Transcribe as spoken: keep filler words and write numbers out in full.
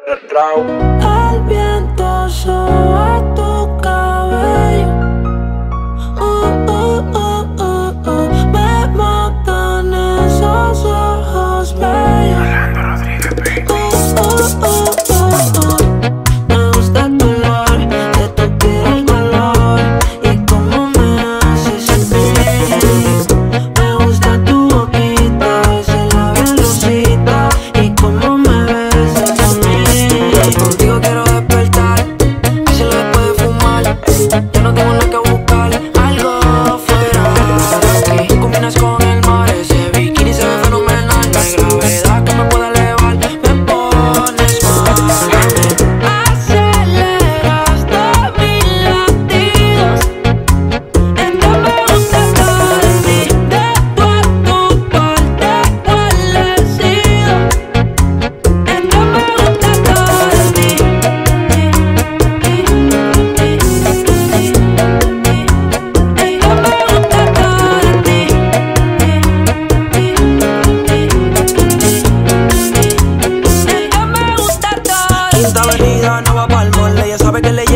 El viento sobre tu cabello. Uh, uh, uh, uh, uh. Me matan esos ojos bellos. Orlando Rodríguez, baby. Uh, uh, uh, uh, uh. Me gusta tu olor, de tu piel el color y cómo me haces sentir. Me gusta tu boquita, ese labial rosita y cómo me besas a mí. Contigo quiero despertar, hacerlo después de fumar. Yo no tengo nada que buscar, algo fuera de aquí. Combinas con el mar, ese bikini se ve fenomenal. No hay gravedad que me pueda elevar, me pones mal. Aceleraste mis latidos, esto me gusta todo de ti. De tu a tu parte cuál he sido, esto me gusta todo de ti. Quinta Avenida, no va pa'l mall. Ella sabe que le